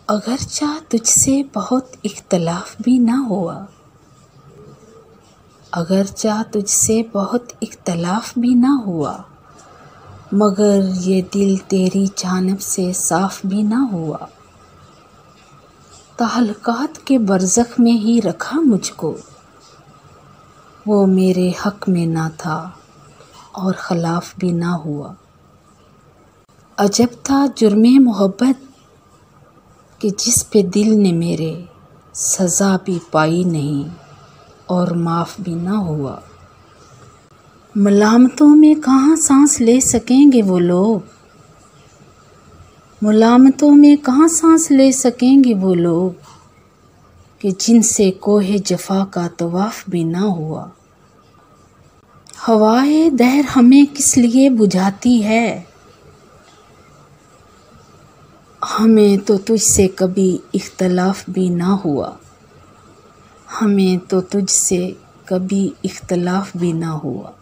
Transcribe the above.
अगरचा तुझसे बहुत इख्तलाफ भी ना हुआ, अगरचा तुझसे बहुत इख्तलाफ भी ना हुआ, मगर ये दिल तेरी जानिब से साफ भी ना हुआ। ताल्लुकात के बरज़ख में ही रखा मुझको, वो मेरे हक़ में ना था और खिलाफ भी ना हुआ। अजब था जुर्मे मोहब्बत कि जिस पे दिल ने मेरे सज़ा भी पाई नहीं और माफ़ भी ना हुआ। मलामतों में कहाँ सांस ले सकेंगे वो लोग, मलामतों में कहाँ सांस ले सकेंगे वो लोग कि जिनसे कोहे जफ़ा का तवाफ़ भी ना हुआ। हवाए दहर हमें किस लिए बुझाती है, हमें तो तुझसे कभी इख्तलाफ भी ना हुआ, हमें तो तुझसे कभी इख्तलाफ भी ना हुआ।